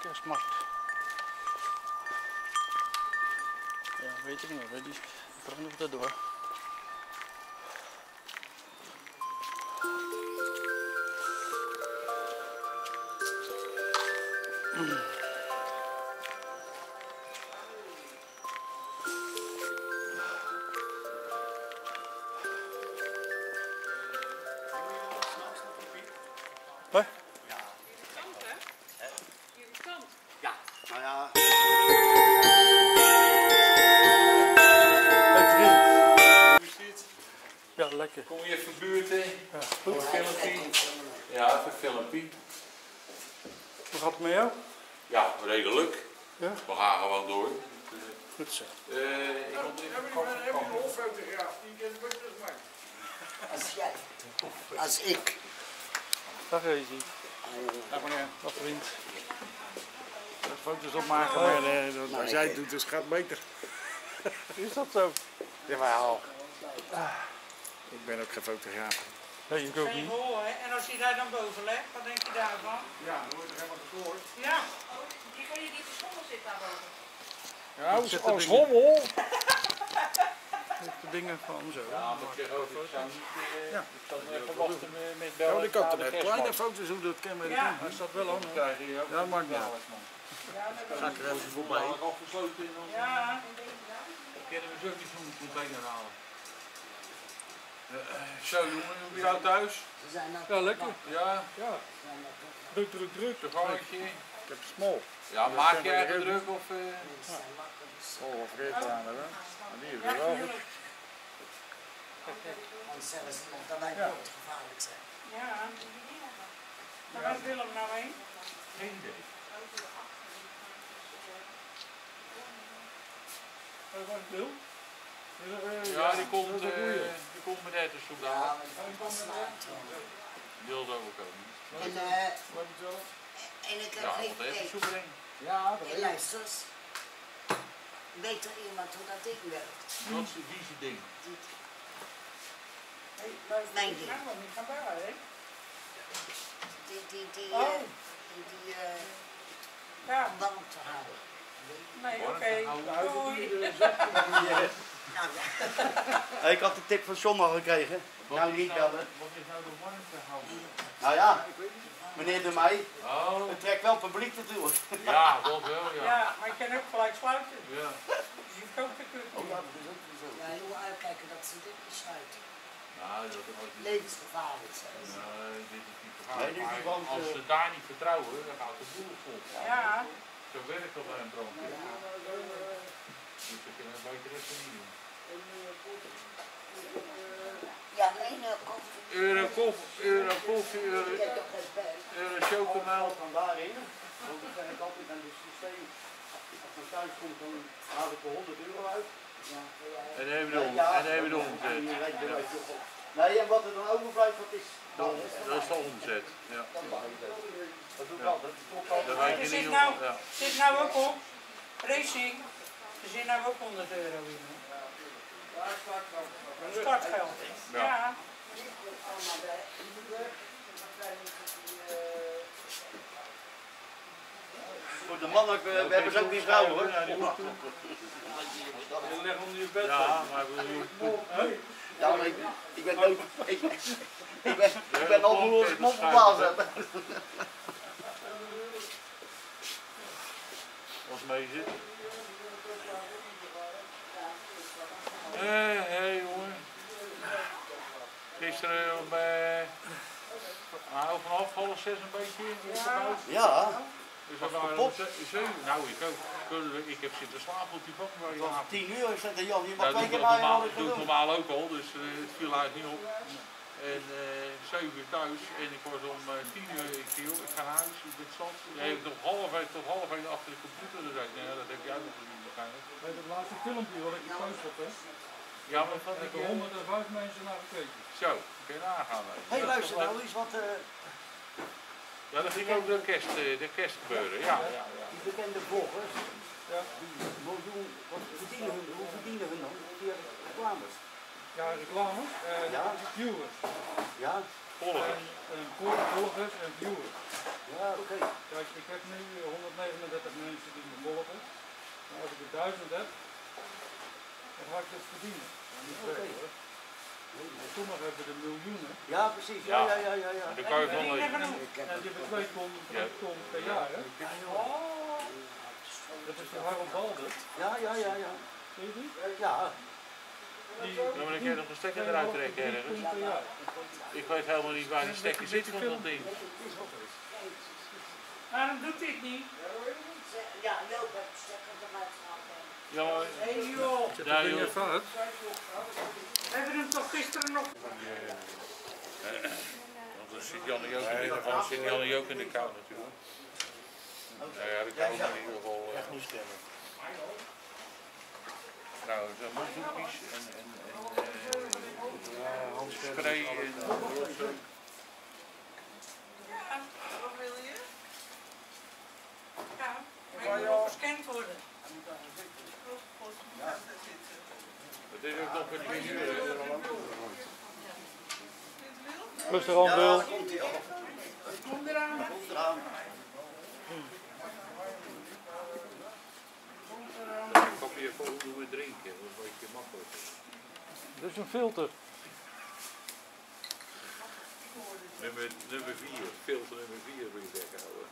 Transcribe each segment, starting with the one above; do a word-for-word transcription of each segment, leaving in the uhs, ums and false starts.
kerstmarkt. Ja, weet ik niet, die branden nog daardoor. Mm. Hoi? Ja. Kant, hè? Hier kant. Ja, nou ja. Hey vriend. Hoe is het? Ja, lekker. Kom je even buurten? Ja, Goed. Een filmpje? Ja, even een filmpje. Hoe gaat het met jou? Ja, redelijk. Ja? We gaan gewoon door. Goed zo. Uh, ik moet even Heb je een rolfotograaf? Die kan het best terug maken. Als jij. Als ik. Dag Rezi. Dag meneer. Dag vriend. Foto's opmaken, maar uh, als jij het doet, dus gaat het beter. Is dat zo? Jawel. Ik ben ook geen fotograaf. Nee, ik ook niet. En als je daar dan boven legt, wat denk je daarvan? Ja, dan word je helemaal gestoord. Ja. Die kan je niet de schommel zitten daarboven. Ja, als, als hommel. De dingen van zo. Ja, maar ik ook niet. Ja. Ik kan even wachten met Ja, bellen. ik had er net kleine foto's hoe dat kan met de Ja. Hij staat wel aan. Dan krijg je ook Ja, dat maakt niet uit. Ja, dat Ga ik er even voorbij. afgesloten in ons. Ja. Kunnen we zo niet zo'n container halen? Uh, zo jongen, hoe is jou thuis? Ze zijn nog. Ja, lekker. Ja, Ja. Druk, druk, druk. de gangetje. Ik heb small. Ja, maak jij eigen druk of... Uh... Oh, of reet aan hè? Maar die is er wel goed. Want zelfs dat wij Ja. gevaarlijk zijn. Ja. Maar waar is Willem nou heen? Geen idee. Wat is Wil? Ja, die komt, uh, die komt met eten zo Ja, daar. maar dat was laat. Die wil zo ook komen. En, uh, en ik heb Ja, geen want even idee. soep erin. Ja, dat Hey, luister eens. Weet er iemand hoe dat ding werkt? Wat is die zijn ding? Hey, luister, Mijn ik ding. ga wel niet gaan bellen, hè? Die, die, die, Oh. uh, die, die uh, Ja. warm te houden. Nee, Warm oké. te houden. Doei. Nou ja. Hey, ik had de tip van John al gekregen. Wat Nou is niet nou, bellen. wat is nou de warmte houden? Nou ja, meneer De Meij, Oh, het trekt wel publiek natuurlijk. ja, dat wel, ja. Ja, maar je kan ook gelijk sluiten. Ja. Dus je hoeft ook te kunnen. Oh ja, dat is ook zo. Ja, je moet uitkijken dat ze dit niet sluiten. Nou, dat is ook niet. Levensgevaarlijk zijn ze. Nee, dit is niet Nee, gevaarlijk. dit is Maar gewoon, als eh, ze daar niet vertrouwen, dan gaat de boel vol. Ja. Zo werkt dat bij een brandweer. Dus we kunnen een beetje rest niet doen. Ja, nee, nou, koffie. Euro koffie, euro koffie, euro, Je hebt toch geen pijn? euro chocomel. Van daarin, want ik zeg het altijd aan het systeem. Als ik thuis kom, dan haal ik er honderd euro uit. Ja, ja. En dan hebben we de om- en dan hebben we de omzet. Nee, en wat er dan overblijft, dat is... Dat, dat is de omzet. Ja. Dat doe ik altijd. Dat klopt altijd. Dat weet Er je zit niet nou, hoe. Ja. zit nou ook op. Racing. Er zit nou ook honderd euro in. hè? Startgeld. Ja. Ja. Voor de mannen, we, we hebben ze ook die vrouwen hoor. Ja, die hoeft toe. Leg onder je bed. Ja, maar we Ja, maar ik, ik ben ook... Ik, ik ben, ik ben al moe als ik mond op baas heb. Als mee zit. Hé, hé jongen. Gisteren bij... Nou, vanaf half zes een beetje. opgebouwd. Ja, Dus we waren om ze- zeven. Nou, ik ook. Ik heb zitten slapen op die bank waar je het was slaapt. tien uur. Ik zei, Jan, je mag Ja, twee doe keer ik naar je normaal, hadden doe ik gedaan. normaal ook al, dus uh, het viel eigenlijk niet op. En uh, zeven uur thuis en ik was om uh, tien uur, ik viel, ik ga naar huis, ik ben zat. Je hebt nog half één tot half één achter de computer, dus ik, nee, dat heb jij nog gezien waarschijnlijk. Bij het laatste filmpje wat ik gepost heb, hè? Ja, maar wat Daar ik... hebben honderdvijf mensen naar gekeken. Zo, kun je nagaan. Hé, Hé, hey, luister nou eens, wat uh, Ja, dat ging ook de kerst, uh, de kerst gebeuren, ja. ja, ja. die bekende vloggers, Ja. die miljoen, wat verdienen hun, hoe verdienen hun dan? Via reclames. Ja, reclame. Uh, Ja. Viewers. Ja? Volgers. En volgers en viewers. Ja, oké. Okay. Kijk, ik heb nu honderdnegenendertig mensen die me volgen. Maar als ik er duizend heb, dan ga ik het verdienen. Niet Oké. okay. Hoor. Sommigen hebben er miljoenen. Ja, precies. Ja, ja, ja, ja. ja. Dan kan je van En die hebben twee ton, twee ton per jaar. Hè? Ja, joh. Dat is de Harold Balder. Ja, ja, ja, ja. Ken je die? Ja. Die, Ja, maar dan kun je nog een stekker eruit trekken ergens. Ik weet helemaal niet waar die stekker zit van dat ding. Waarom doet dit niet? Ja, Joop heeft de stekker eruit gehaald. Ja, Hé hey, joh, daar joh. we hebben hem toch gisteren nog... Want dan zit Janne ook in de kou, zit Janne ook in de kou natuurlijk. Nou ja, de kou is in ieder geval. Echt niet stemmen. Nou, zo'n monddoekjes en, en, en uh, spray en uh, Ja, wat wil je? Ja, maar je moet gescand worden. dat is ook nog een minuut. Rustig aan, Wil. Komt ie al. Kom eraan. Komt eraan. Dan pak je gewoon hoe we drinken, dat is een beetje makkelijk. Dit is een filter. Nummer, nummer vier, filter nummer vier wil je weghouden.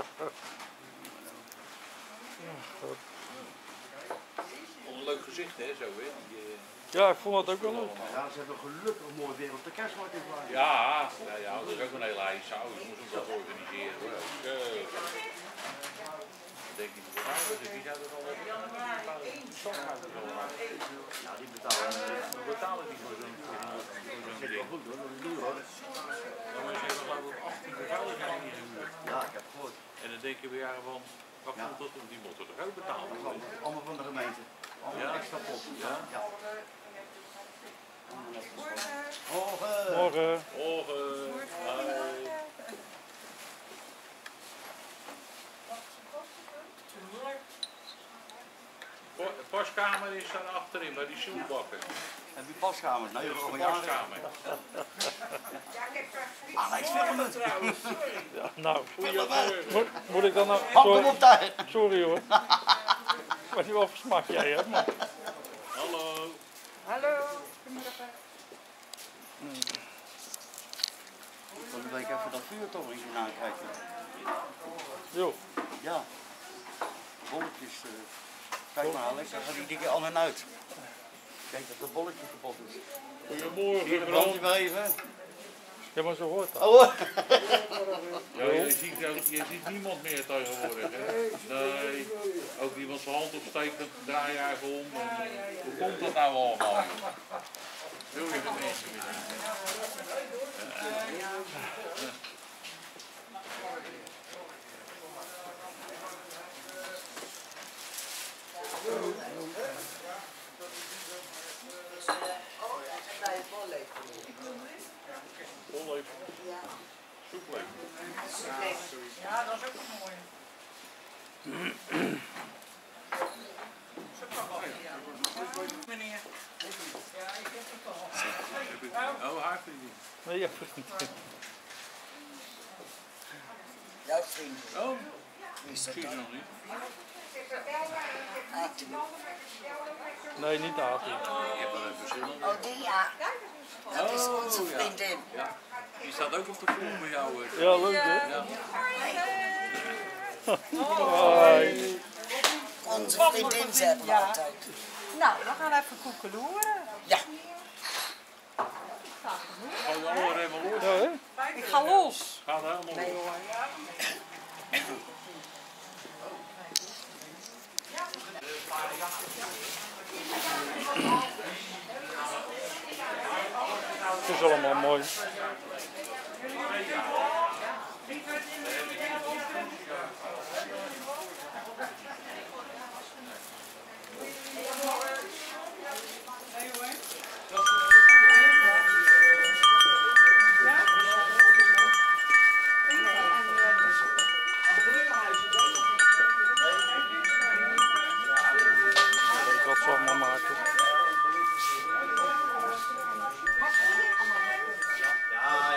Een leuk gezicht hè, zo hè. Die, uh, Ja, ik vond het ook wel leuk. Ja, ze hebben gelukkig mooi weer op de kerstmarkt in Vlaanderen. ja, nou ja, dat is ook een hele ijs zou. Je moet hem dat organiseren hoor. Okay. Dan denk ik, wie zou dat al hebben? Ja, die betalen. We betalen die voor zo'n Dat is wel goed hoor, dat is duur hoor. Dan is er geloof ik achttien beveiligingen ingehuurd. Ja, ik heb gehoord. En dan denken we jaren van, wat Ja. komt dat om? Die moeten toch ook betalen? Allemaal van de gemeente. Allemaal Ja. extra pot. Ja. Ja. Morgen. Morgen. Morgen. Hoi. Po- Paskamer is daar achterin, bij die soepbakken. Heb je paskamers? Nou, je Dat is gewoon de ja. paskamer. Alex, filmen. Ja, nou, Goedemorgen. moet, moet ik dan nou... Hap hem Sorry, op daar. sorry hoor. Ik weet niet wat voor smaak jij hebt, maar... Hallo. Hallo, goedemorgen. Van de week even dat vuurtorentje nakijken. Jo, Ja. Bolletjes. Uh, kijk maar Alex, daar gaat die dikke al en uit. Kijk dat het bolletje kapot is. Goedemorgen. Hier brandt hij maar even. ja, maar zo hoort dat. Oh, Ja, je, ziet, ook- je ziet niemand meer tegenwoordig. Hè? Nee. Ook iemand zijn hand opsteekt, draai je even om. En, hoe komt dat nou allemaal? Wil je de mensen weer zien? Vol even. Soep even. Ja, dat is ook een mooie. Meneer. Ja, ik heb het al. Oh, haar vriendin. Nee, ja, vriend. Jouw vriend. Oh, Wie is dat zie je dan? nog niet. Nee, niet de Ati. Ik heb er verschillende. Oh, die ja. Dat is onze Oh, ja. vriendin. Ja. Die staat ook op de vloer bij jou. eh. Ja, leuk hè? Ja. Hoi. Onze vriendin zeggen we altijd. Nou, we gaan even koekeloeren. Ja. Ga je oren helemaal los. Ja, hè? Ik ga los. Ga er helemaal los. Het is allemaal mooi. Ik dat zo allemaal maken. ja,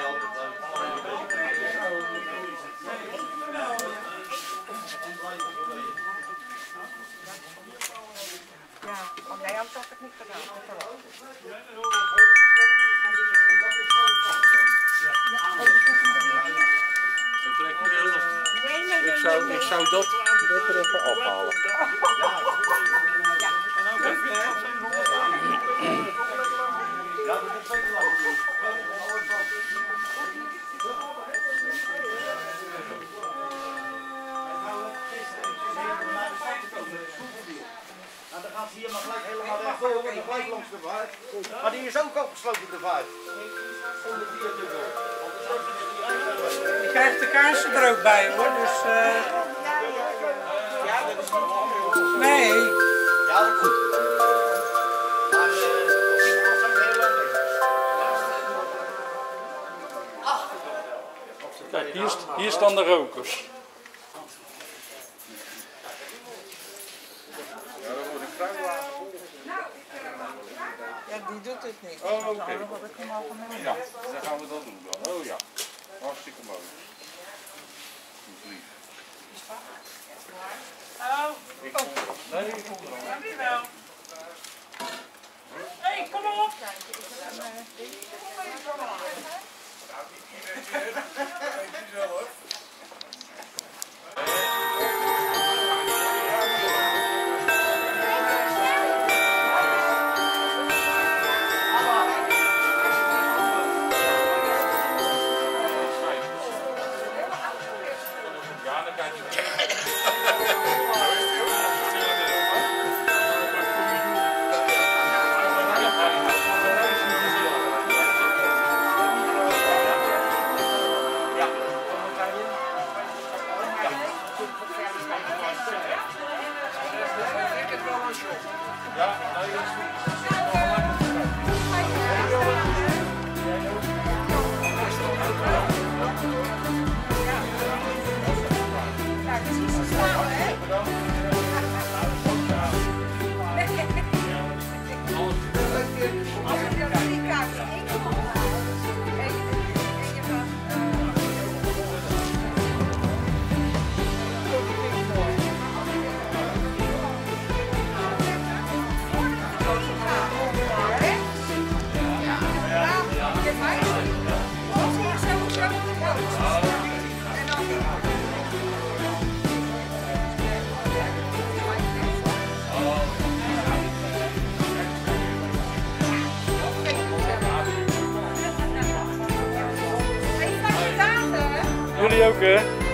zou, ik zou dat, dat er even afhalen. Ja, dat is twee lang. En dan gaan ze hier maar gelijk helemaal rechtdoor en dan gelijk langs de vaart. Maar die is ook afgesloten, de vaart. Onder viaduct door. Je krijgt de kaarsen er ook bij hoor, dus... Uh... Ja, dat is niet. Nee. Ja, dat is goed. Maar uh, ik was ook heel lang bezig. Kijk, hier, hier staan de rokers. Ja, dan wordt een kruiwagen vol. Ja, die doet het niet. Oh, oké. Nou, dan had ik hem al genomen. Ja, dan gaan we dat doen dan. Oh ja, hartstikke mooi. Goed lief. Oh, Ik kom er. Nee, ik kom er al. ja, wie wel. Hé, hey, kom op! Ja, dan kijk je. Ja, nee, dat is goed. Jullie ook hè?